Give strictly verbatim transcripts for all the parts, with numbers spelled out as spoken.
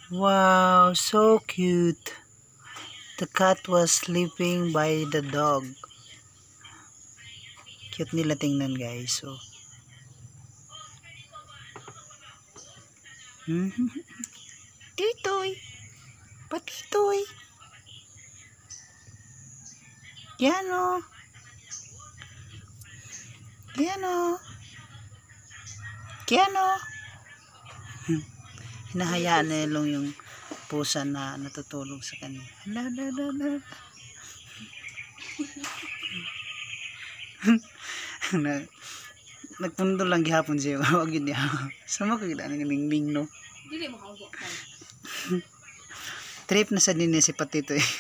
Wow, so cute. The cat was sleeping by the dog. Cute nila tingnan, guys. So, Titoy, patitoy. Yan o. Yan o. Yan o. Hinahayaan na lang yung pusa na natutulog sa kanya. Hala, hala, hala. na, nagpundo lang gihapon siya. Huwag yun niya. Sama ka gila ng mingming, no? Dili mo hawak ka. Trip na sa din si Patito eh.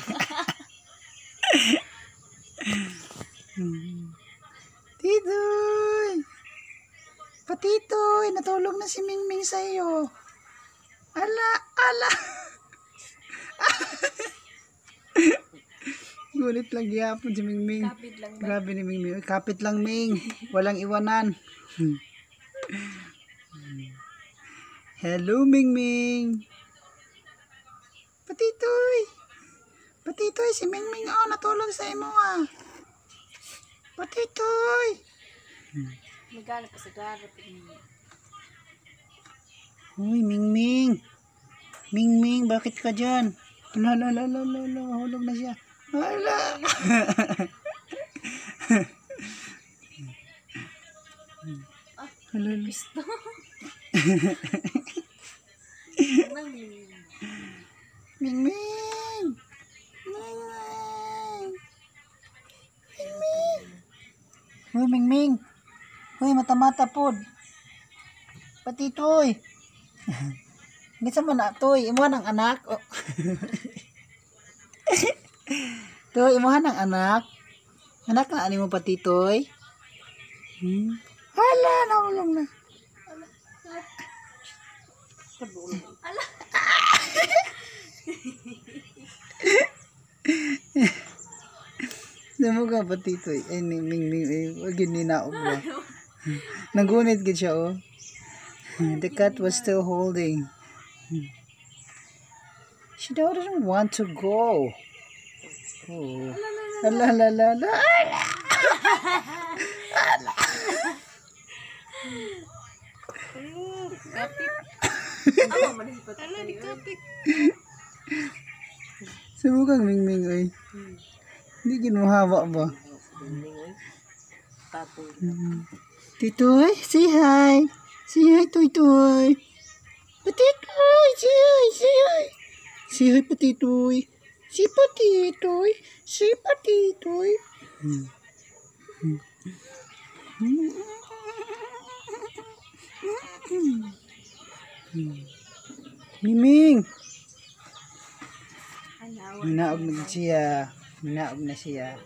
Titoy! Patitoy! Natulog na si Mingming sa iyo. Ala! Ala! Gulit lang gihapon si Mingming. Kapit lang ba? Grabe ni Mingming. Kapit lang, Ming. Walang iwanan. Hello, Mingming. Patitoy. Patitoy, si Mingming oh, natulog sa imo ah. Patitoy. Magana pa sa garap. Uy, Mingming. Mingming, bakit ka dyan? Hala, hala, hala, hala, hulog na siya. Hala. Hala, Pisto. Mingming. Mingming. Mingming. Uy, Mingming. Uy, mata-mata pod. Patitoy. Gisa man na, toy. Imuhan ang anak. Oh. Toy, imuhan ang anak. Anak na, ani mo Patitoy. Hmm? Hala, nahulong na. Ala. Damo ka Patitoy. Ay, ning ning ning. Wag yun ninaog ba. Nagunit gid siya, oh. The cat was still holding. She doesn't want to go. Oh. La la la la. Kapit. Ako man si Patitoy. Ala, di kapit. Subukang Mingming, oy. Hindi ginuhawa ba? Tapoy. Titoy, say hi. Say hi, Toy Toy. Patitoy, say hi, say hi. Say hi, Patitoy. Si Patitoy, si Patitoy. Hmm. Hmm. Hmm. Hmm. Miming. Minaog na siya. Minaog na siya.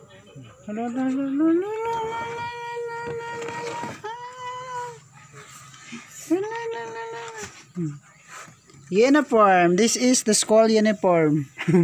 Uniform. This is the school uniform.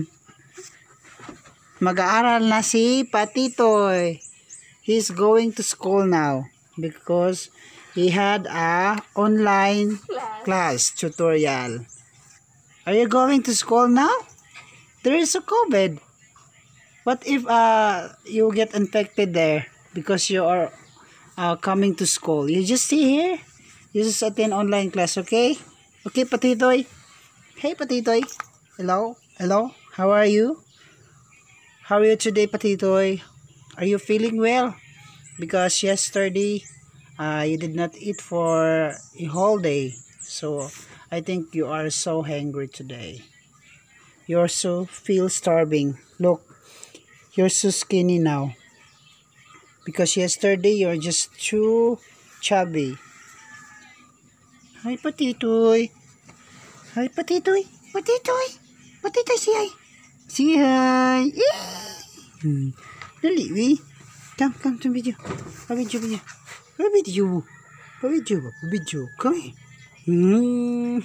Mag-aaral na si Patitoy. He's going to school now because he had a online class tutorial. Are you going to school now? There is a COVID. What if uh you get infected there because you are uh, coming to school? You just stay here. You just attend online class, okay? Okay, Patitoy. Hey, Patitoy. Hello? Hello? How are you? How are you today, Patitoy? Are you feeling well? Because yesterday, uh, you did not eat for a whole day. So, I think you are so hungry today. You're so feel starving. Look, you're so skinny now. Because yesterday, you're just too chubby. Hi, Patitoy. Hi, Patitoy. Patitoy. Patitoy, say hi. Say hi. Hmm. Dali, we. Come, come to video. A video, video. A video. A video. A video. Come here. Hmm.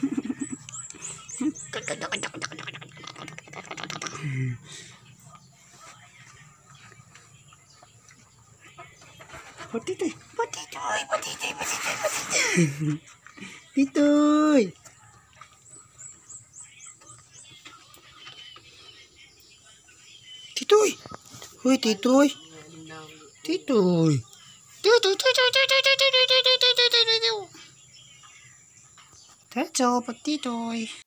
Patitoy. Patitoy. Patitoy. Patitoy. Patitoy. Titoy. Titoy. Hoy, Titoy. Titoy. Titoy, Titoy, Titoy, Titoy, Titoy, Titoy, Titoy, Titoy. That's all, Titoy.